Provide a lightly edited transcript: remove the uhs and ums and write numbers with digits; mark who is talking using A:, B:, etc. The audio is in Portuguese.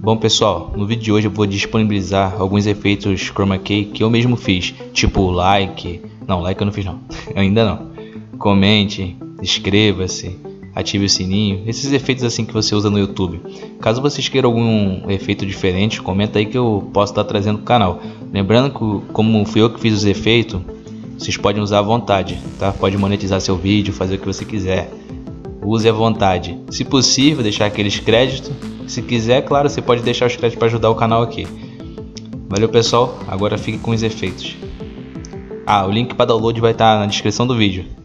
A: Bom pessoal, no vídeo de hoje eu vou disponibilizar alguns efeitos chroma key que eu mesmo fiz, tipo like, não, like eu não fiz não, ainda não, comente, inscreva-se, ative o sininho, esses efeitos assim que você usa no YouTube. Caso vocês queiram algum efeito diferente, comenta aí que eu posso estar trazendo pro canal. Lembrando que como fui eu que fiz os efeitos, vocês podem usar à vontade, tá? Pode monetizar seu vídeo, fazer o que você quiser. Use à vontade. Se possível, deixar aqueles créditos. Se quiser, claro, você pode deixar os créditos para ajudar o canal aqui. Valeu, pessoal. Agora fique com os efeitos. O link para download vai estar na descrição do vídeo.